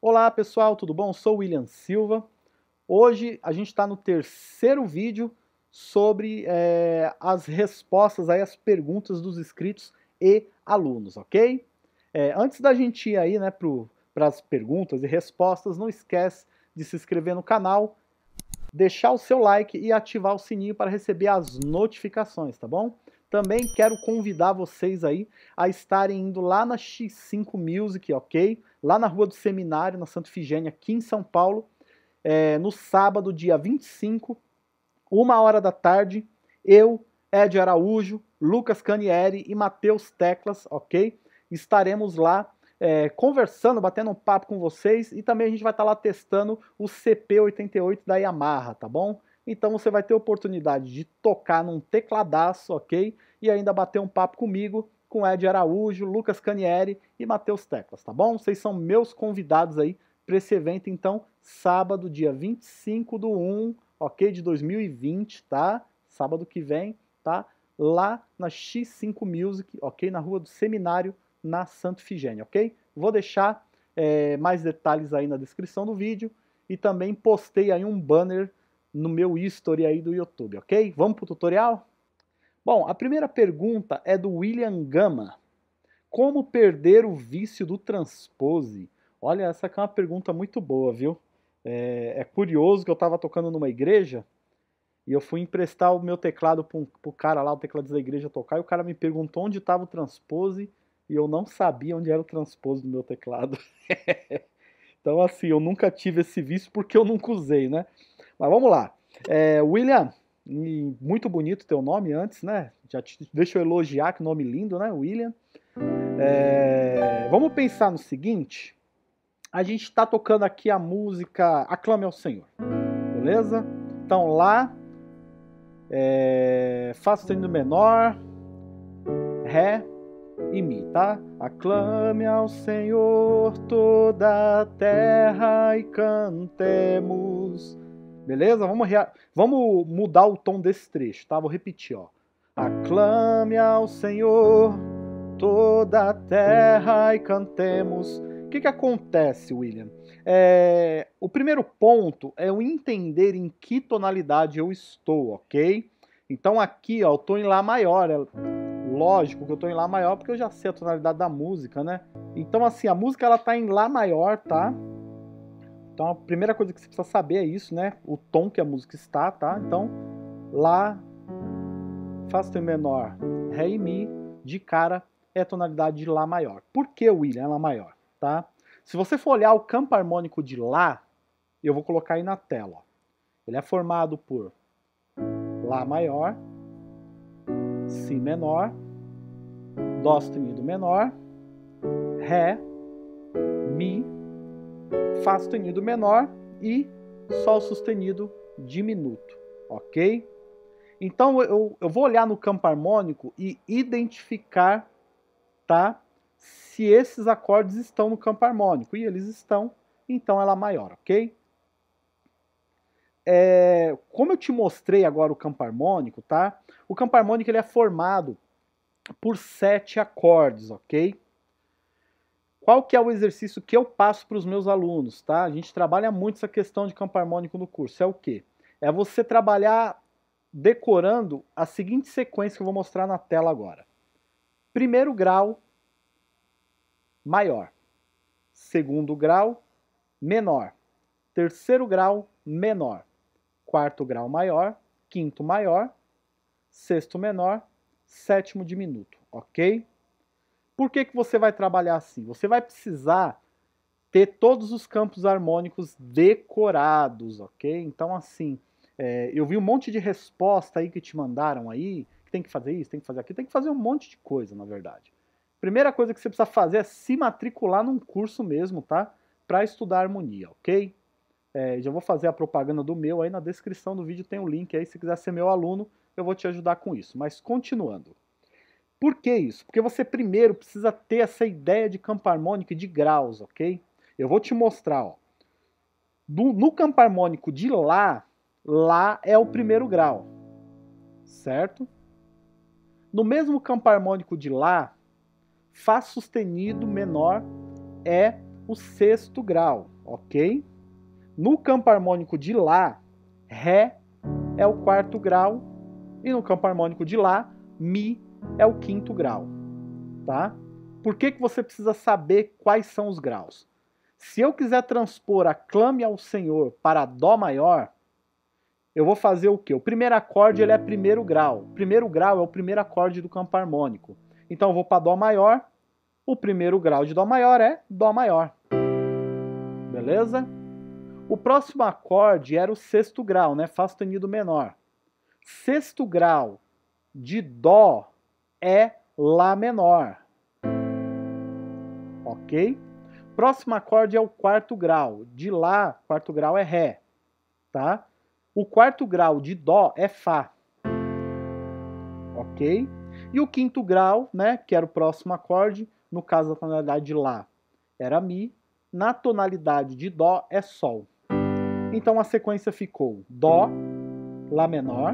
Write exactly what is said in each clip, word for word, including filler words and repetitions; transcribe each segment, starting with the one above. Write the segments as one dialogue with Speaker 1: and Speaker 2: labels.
Speaker 1: Olá pessoal, tudo bom? Sou o William Silva. Hoje a gente está no terceiro vídeo sobre é, as respostas aí às perguntas dos inscritos e alunos, ok? É, antes da gente ir aí, né, para as perguntas e respostas, não esquece de se inscrever no canal, deixar o seu like e ativar o sininho para receber as notificações, tá bom? Também quero convidar vocês aí a estarem indo lá na X cinco Music, ok? Lá na Rua do Seminário, na Santa Ifigênia, aqui em São Paulo, é, no sábado, dia vinte e cinco, uma hora da tarde, eu, Ed Araújo, Lucas Canieri e Matheus Teclas, ok? Estaremos lá é, conversando, batendo um papo com vocês e também a gente vai estar lá testando o C P oitenta e oito da Yamaha, tá bom? Então você vai ter oportunidade de tocar num tecladaço, ok? E ainda bater um papo comigo, com Ed Araújo, Lucas Canieri e Matheus Teclas, tá bom? Vocês são meus convidados aí para esse evento, então, sábado, dia vinte e cinco do um, ok? De dois mil e vinte, tá? Sábado que vem, tá? Lá na X cinco Music, ok? Na Rua do Seminário, na Santa Ifigênia, ok? Vou deixar é, mais detalhes aí na descrição do vídeo e também postei aí um banner no meu history aí do YouTube, ok? Vamos pro tutorial? Bom, a primeira pergunta é do William Gama. Como perder o vício do transpose? Olha, essa aqui é uma pergunta muito boa, viu? É, é curioso que eu estava tocando numa igreja e eu fui emprestar o meu teclado para o cara lá, o tecladista da igreja, tocar, e o cara me perguntou onde estava o transpose e eu não sabia onde era o transpose do meu teclado. Então, assim, eu nunca tive esse vício porque eu nunca usei, né? Mas vamos lá. É, William, muito bonito teu nome antes, né? Já te, deixa eu elogiar, que nome lindo, né, William? É, vamos pensar no seguinte. A gente está tocando aqui a música Aclame ao Senhor, beleza? Então lá, é, Fá sustenido menor, Ré e Mi, tá? Aclame ao Senhor toda a terra e cantemos. Beleza? Vamos, rea... Vamos mudar o tom desse trecho, tá? Vou repetir, ó. Aclame ao Senhor toda a terra e cantemos. O que que acontece, William? É... O primeiro ponto é o entender em que tonalidade eu estou, ok? Então aqui, ó, eu tô em Lá maior. É lógico que eu tô em Lá maior porque eu já sei a tonalidade da música, né? Então assim, a música ela tá em Lá maior, tá? Então a primeira coisa que você precisa saber é isso, né? O tom que a música está, tá? Então, Lá, Fá sustenido menor, Ré e Mi, de cara é a tonalidade de Lá maior. Por que, William, é Lá maior, tá? Se você for olhar o campo harmônico de Lá, eu vou colocar aí na tela, ó. Ele é formado por Lá maior, Si menor, Dó sustenido menor, Ré, Mi, Fá sustenido menor e Sol sustenido diminuto, ok? Então eu, eu vou olhar no campo harmônico e identificar, tá, se esses acordes estão no campo harmônico, e eles estão, então ela é maior, ok? É, como eu te mostrei agora o campo harmônico, tá? O campo harmônico ele é formado por sete acordes, ok? Qual que é o exercício que eu passo para os meus alunos, tá? A gente trabalha muito essa questão de campo harmônico no curso. É o quê? É você trabalhar decorando a seguinte sequência que eu vou mostrar na tela agora. Primeiro grau, maior. Segundo grau, menor. Terceiro grau, menor. Quarto grau, maior. Quinto, maior. Sexto, menor. Sétimo, diminuto, ok? Por que que você vai trabalhar assim? Você vai precisar ter todos os campos harmônicos decorados, ok? Então, assim, é, eu vi um monte de resposta aí que te mandaram aí, que tem que fazer isso, tem que fazer aquilo, tem que fazer um monte de coisa, na verdade. Primeira coisa que você precisa fazer é se matricular num curso mesmo, tá? Para estudar harmonia, ok? É, já vou fazer a propaganda do meu aí, na descrição do vídeo tem o um link aí, se quiser ser meu aluno, eu vou te ajudar com isso. Mas continuando. Por que isso? Porque você primeiro precisa ter essa ideia de campo harmônico e de graus, ok? Eu vou te mostrar, ó. Do, no campo harmônico de Lá, Lá é o primeiro grau, certo? No mesmo campo harmônico de Lá, Fá sustenido menor é o sexto grau, ok? No campo harmônico de Lá, Ré é o quarto grau, e no campo harmônico de Lá, Mi é o quinto grau, tá? Por que que você precisa saber quais são os graus? Se eu quiser transpor a Clame ao Senhor para Dó maior, eu vou fazer o quê? O primeiro acorde ele é primeiro grau. Primeiro grau é o primeiro acorde do campo harmônico. Então eu vou para Dó maior, o primeiro grau de Dó maior é Dó maior. Beleza? O próximo acorde era o sexto grau, né? Fá sustenido menor. Sexto grau de Dó é Lá menor. Ok? Próximo acorde é o quarto grau. De Lá, quarto grau é Ré. Tá? O quarto grau de Dó é Fá. Ok? E o quinto grau, né? Que era o próximo acorde, no caso da tonalidade de Lá, era Mi. Na tonalidade de Dó é Sol. Então a sequência ficou Dó, Lá menor,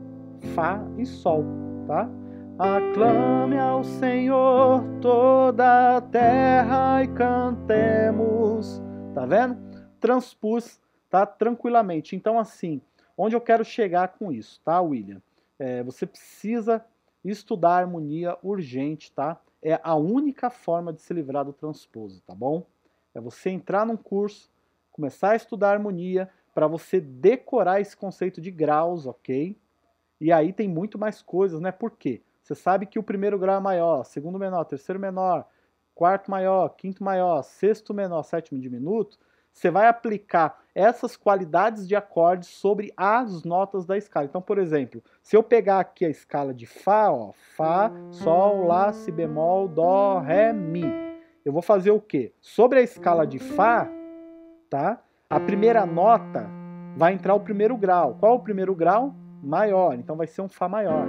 Speaker 1: Fá e Sol, tá? Aclame ao Senhor toda a terra e cantemos. Tá vendo? Transpus, tá? Tranquilamente. Então assim, onde eu quero chegar com isso, tá, William? É, você precisa estudar harmonia urgente, tá? É a única forma de se livrar do transposo, tá bom? É você entrar num curso, começar a estudar harmonia, para você decorar esse conceito de graus, ok? E aí tem muito mais coisas, né? Por quê? Você sabe que o primeiro grau é maior, segundo menor, terceiro menor, quarto maior, quinto maior, sexto menor, sétimo diminuto. Você vai aplicar essas qualidades de acordes sobre as notas da escala. Então, por exemplo, se eu pegar aqui a escala de Fá, ó, Fá, Sol, Lá, Si bemol, Dó, Ré, Mi. Eu vou fazer o quê? Sobre a escala de Fá, tá? A primeira nota vai entrar o primeiro grau. Qual é o primeiro grau? Maior, então vai ser um Fá maior.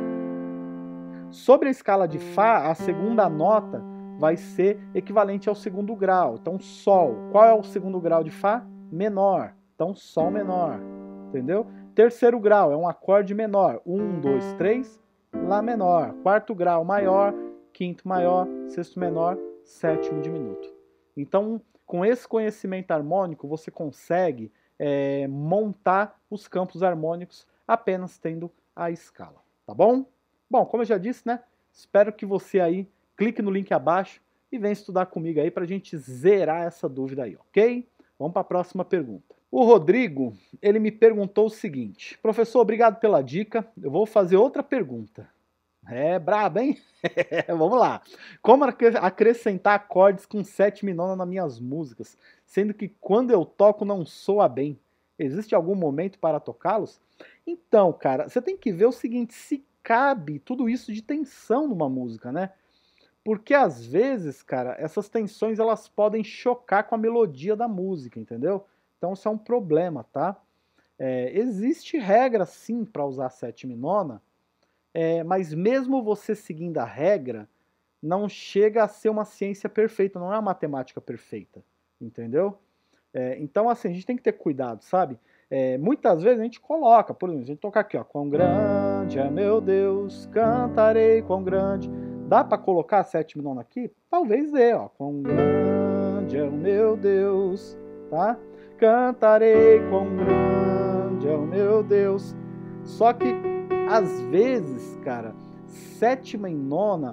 Speaker 1: Sobre a escala de Fá, a segunda nota vai ser equivalente ao segundo grau. Então, Sol. Qual é o segundo grau de Fá? Menor. Então, Sol menor. Entendeu? Terceiro grau é um acorde menor. Um, dois, três, Lá menor. Quarto grau maior, quinto maior, sexto menor, sétimo diminuto. Então, com esse conhecimento harmônico, você consegue é, montar os campos harmônicos apenas tendo a escala. Tá bom? Bom, como eu já disse, né? Espero que você aí clique no link abaixo e venha estudar comigo aí para a gente zerar essa dúvida aí, ok? Vamos para a próxima pergunta. O Rodrigo, ele me perguntou o seguinte: professor, obrigado pela dica, eu vou fazer outra pergunta. É brabo, hein? Vamos lá. Como acrescentar acordes com sétima e nona nas minhas músicas, sendo que quando eu toco não soa bem? Existe algum momento para tocá-los? Então, cara, você tem que ver o seguinte, se cabe tudo isso de tensão numa música, né? Porque às vezes, cara, essas tensões elas podem chocar com a melodia da música, entendeu? Então isso é um problema, tá? É, existe regra sim para usar sétima e nona, é, mas mesmo você seguindo a regra, não chega a ser uma ciência perfeita, não é uma matemática perfeita, entendeu? É, então assim, a gente tem que ter cuidado, sabe? É, muitas vezes a gente coloca, por exemplo, a gente toca aqui, ó, quão grande é meu Deus, cantarei quão grande. Dá para colocar a sétima e nona aqui? Talvez dê, ó, quão grande é o meu Deus, tá? Cantarei quão grande é o meu Deus. Só que às vezes, cara, sétima e nona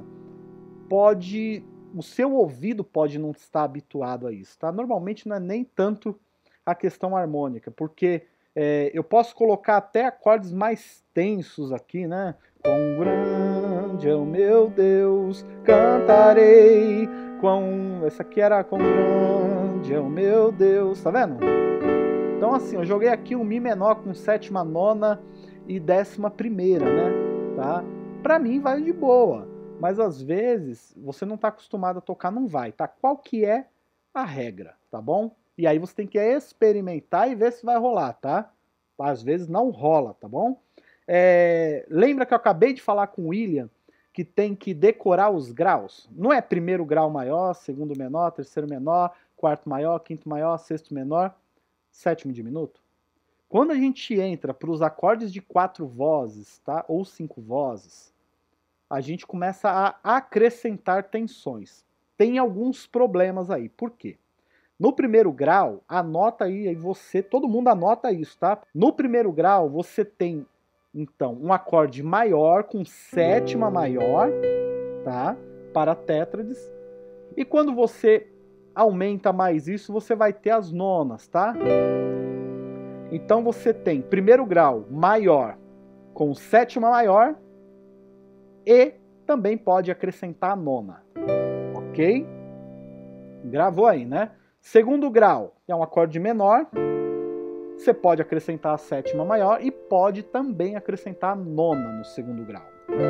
Speaker 1: pode, o seu ouvido pode não estar habituado a isso, tá? Normalmente não é nem tanto a questão harmônica, porque é, eu posso colocar até acordes mais tensos aqui, né? Quão grande é o meu Deus, cantarei, quão... Essa aqui era quão grande é o meu Deus, tá vendo? Então assim, eu joguei aqui um Mi menor com sétima, nona e décima primeira, né? Tá? Pra mim vai de boa, mas às vezes você não tá acostumado a tocar, não vai, tá? Qual que é a regra, tá bom? E aí você tem que experimentar e ver se vai rolar, tá? Às vezes não rola, tá bom? É, lembra que eu acabei de falar com o William que tem que decorar os graus? Não é primeiro grau maior, segundo menor, terceiro menor, quarto maior, quinto maior, sexto menor, sétimo diminuto? Quando a gente entra para os acordes de quatro vozes, tá? Ou cinco vozes, a gente começa a acrescentar tensões. Tem alguns problemas aí. Por quê? No primeiro grau, anota aí, aí você, todo mundo anota isso, tá? No primeiro grau, você tem, então, um acorde maior com sétima maior, tá? Para tétrades. E quando você aumenta mais isso, você vai ter as nonas, tá? Então você tem primeiro grau maior com sétima maior e também pode acrescentar a nona, ok? Gravou aí, né? Segundo grau é um acorde menor, você pode acrescentar a sétima maior e pode também acrescentar a nona no segundo grau,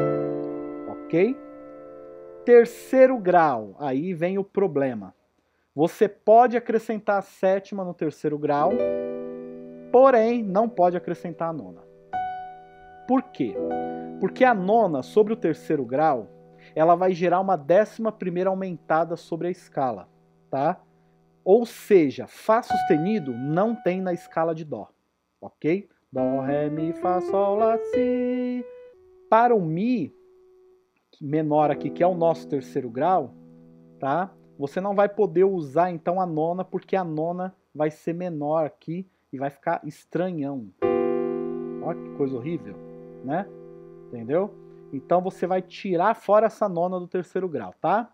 Speaker 1: ok? Terceiro grau, aí vem o problema. Você pode acrescentar a sétima no terceiro grau, porém não pode acrescentar a nona. Por quê? Porque a nona sobre o terceiro grau, ela vai gerar uma décima primeira aumentada sobre a escala, tá? Ou seja, Fá sustenido não tem na escala de Dó, ok? Dó, Ré, Mi, Fá, Sol, Lá, Si. Para o Mi menor aqui, que é o nosso terceiro grau, tá? Você não vai poder usar então a nona, porque a nona vai ser menor aqui e vai ficar estranhão. Olha que coisa horrível, né? Entendeu? Então você vai tirar fora essa nona do terceiro grau, tá?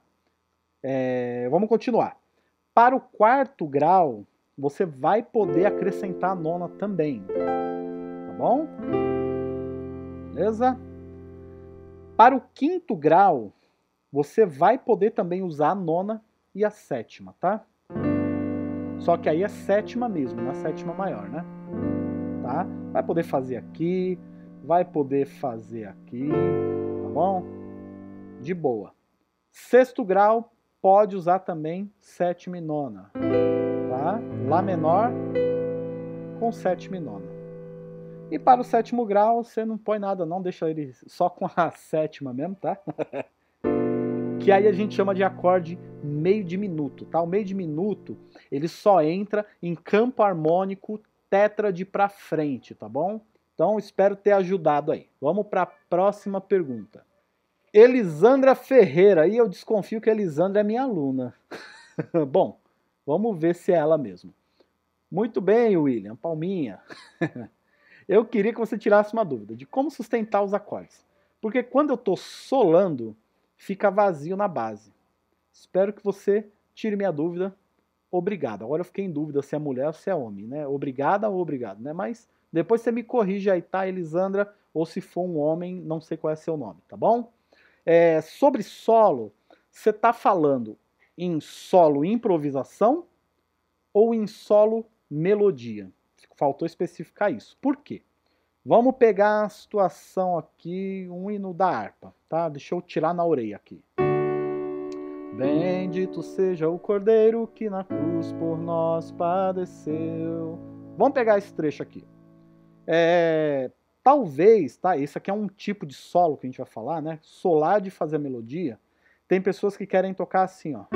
Speaker 1: É, vamos continuar. Para o quarto grau, você vai poder acrescentar a nona também, tá bom? Beleza? Para o quinto grau, você vai poder também usar a nona e a sétima, tá? Só que aí é sétima mesmo, na sétima maior, né? Tá? Vai poder fazer aqui, vai poder fazer aqui, tá bom? De boa. Sexto grau, pode usar também sétima e nona, tá? Lá menor com sétima e nona. E para o sétimo grau, você não põe nada não, deixa ele só com a sétima mesmo, tá? Que aí a gente chama de acorde meio diminuto, tá? O meio diminuto, ele só entra em campo harmônico tétrade para frente, tá bom? Então, espero ter ajudado aí. Vamos para a próxima pergunta. Elisandra Ferreira, e eu desconfio que a Elisandra é minha aluna. Bom, vamos ver se é ela mesmo. Muito bem, William, palminha. Eu queria que você tirasse uma dúvida de como sustentar os acordes. Porque quando eu estou solando, fica vazio na base. Espero que você tire minha dúvida. Obrigado. Agora eu fiquei em dúvida se é mulher ou se é homem, né? Obrigada ou obrigado, né? Mas depois você me corrige aí, tá, Elisandra? Ou se for um homem, não sei qual é seu nome, tá bom? É, sobre solo, você está falando em solo improvisação ou em solo melodia? Faltou especificar isso. Por quê? Vamos pegar a situação aqui, um hino da harpa, tá? Deixa eu tirar na orelha aqui. Bendito seja o Cordeiro que na cruz por nós padeceu. Vamos pegar esse trecho aqui. É, talvez, tá? Esse aqui é um tipo de solo que a gente vai falar, né? Solar de fazer a melodia. Tem pessoas que querem tocar assim, ó.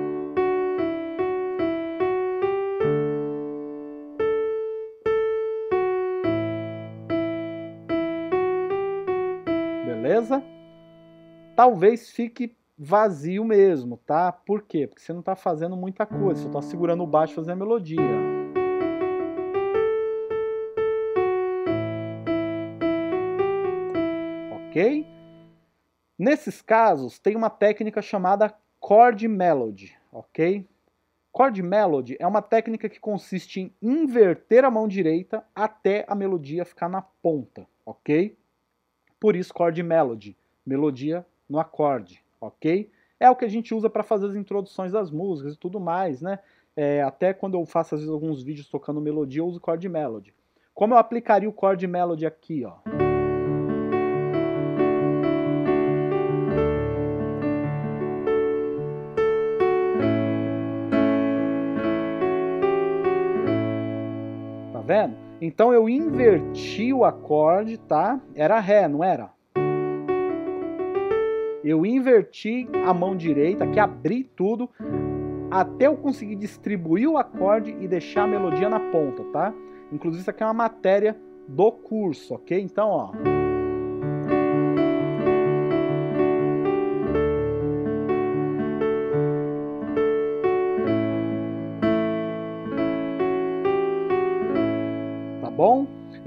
Speaker 1: Beleza? Talvez fique vazio mesmo, tá? Por quê? Porque você não tá fazendo muita coisa, você tá segurando o baixo e fazendo a melodia. Ok? Nesses casos, tem uma técnica chamada chord melody, ok? Chord melody é uma técnica que consiste em inverter a mão direita até a melodia ficar na ponta, ok? Por isso chord melody, melodia no acorde, ok? É o que a gente usa para fazer as introduções das músicas e tudo mais, né? É, até quando eu faço às vezes alguns vídeos tocando melodia, eu uso chord melody. Como eu aplicaria o chord melody aqui, ó? Tá vendo? Então eu inverti o acorde, tá? Era Ré, não era? Eu inverti a mão direita, que abri tudo, até eu conseguir distribuir o acorde e deixar a melodia na ponta, tá? Inclusive isso aqui é uma matéria do curso, ok? Então, ó.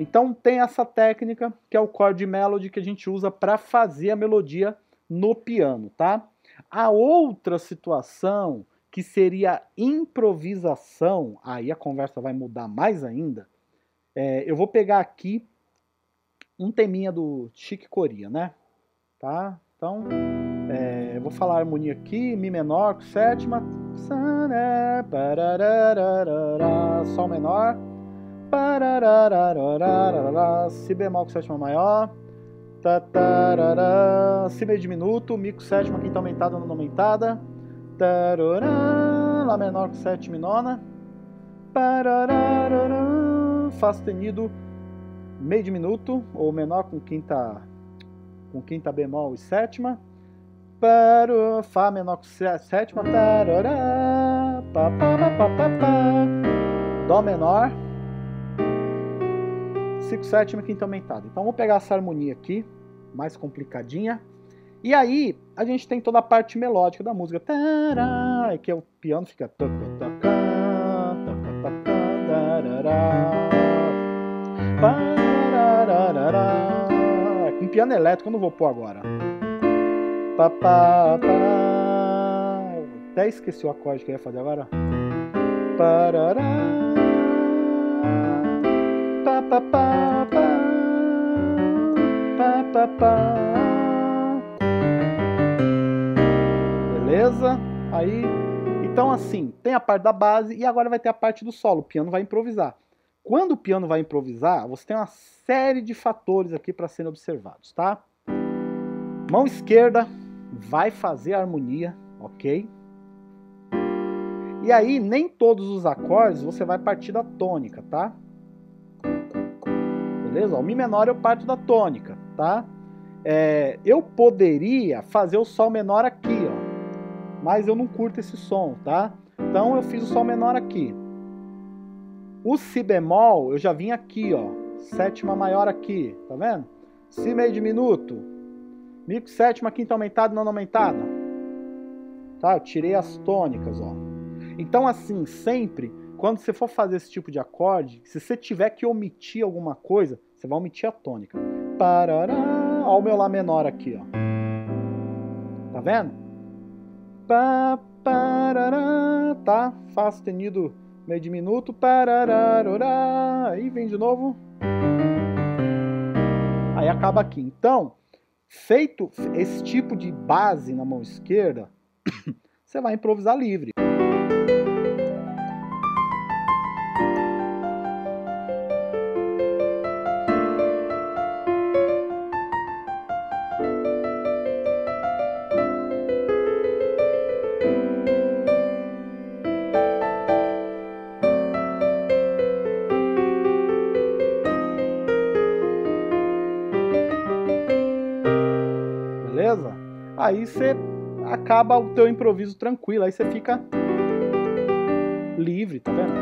Speaker 1: Então tem essa técnica que é o chord melody que a gente usa para fazer a melodia no piano, tá? A outra situação que seria improvisação, aí a conversa vai mudar mais ainda, é, eu vou pegar aqui um teminha do Chick Corea, né? Tá? Então, é, eu vou falar a harmonia aqui, Mi menor com sétima, Sol menor, Si bemol com sétima maior, Si meio diminuto, Mi com sétima, quinta aumentada, nona aumentada, Lá menor com sétima e nona, Fá sustenido, meio diminuto, ou menor com quinta, com quinta bemol e sétima, Fá menor com sétima, Dó menor, Si com sétima e quinta aumentada. Então vou pegar essa harmonia aqui, mais complicadinha, e aí a gente tem toda a parte melódica da música, que o piano fica... Com piano elétrico eu não vou pôr agora. Até esqueci o acorde que eu ia fazer agora. Beleza? Aí, então assim, tem a parte da base e agora vai ter a parte do solo. O piano vai improvisar. Quando o piano vai improvisar, você tem uma série de fatores aqui para serem observados, tá? Mão esquerda vai fazer a harmonia, ok? E aí, nem todos os acordes você vai partir da tônica, tá? Beleza? O Mi menor eu parto da tônica, tá? É, eu poderia fazer o Sol menor aqui, ó, mas eu não curto esse som, tá? Então eu fiz o Sol menor aqui. O Si bemol, eu já vim aqui, ó, sétima maior aqui, tá vendo? Si meio diminuto, Mi com sétima, quinta aumentada, nona aumentada. Tá? Eu tirei as tônicas, ó. Então assim, sempre, quando você for fazer esse tipo de acorde, se você tiver que omitir alguma coisa, você vai omitir a tônica. Parará, ó o meu Lá menor aqui, ó. Tá vendo? Pá, parará, tá? Fá sustenido meio diminuto, parará, aí vem de novo. Aí acaba aqui. Então, feito esse tipo de base na mão esquerda, você vai improvisar livre. Beleza? Aí você acaba o teu improviso tranquilo, aí você fica livre, tá vendo?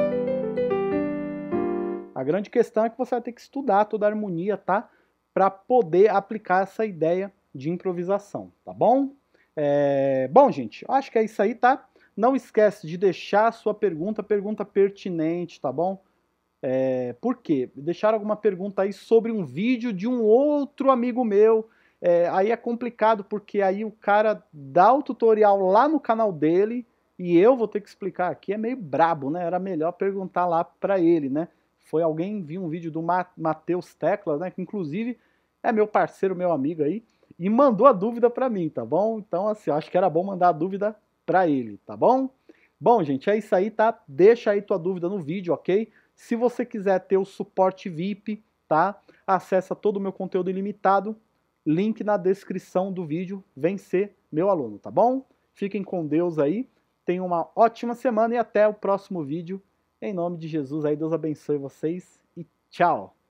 Speaker 1: A grande questão é que você vai ter que estudar toda a harmonia, tá? Para poder aplicar essa ideia de improvisação, tá bom? É... Bom, gente, eu acho que é isso aí, tá? Não esquece de deixar a sua pergunta, pergunta pertinente, tá bom? É... Por quê? Deixar alguma pergunta aí sobre um vídeo de um outro amigo meu. É, aí é complicado, porque aí o cara dá o tutorial lá no canal dele e eu vou ter que explicar aqui, é meio brabo, né? Era melhor perguntar lá pra ele, né? Foi alguém, viu um vídeo do Matheus Teclas, né? Que inclusive é meu parceiro, meu amigo aí, e mandou a dúvida pra mim, tá bom? Então, assim, eu acho que era bom mandar a dúvida pra ele, tá bom? Bom, gente, é isso aí, tá? Deixa aí tua dúvida no vídeo, ok? Se você quiser ter o suporte V I P, tá? Acessa todo o meu conteúdo ilimitado. Link na descrição do vídeo, vem ser meu aluno, tá bom? Fiquem com Deus aí, tenham uma ótima semana e até o próximo vídeo. Em nome de Jesus aí, Deus abençoe vocês e tchau!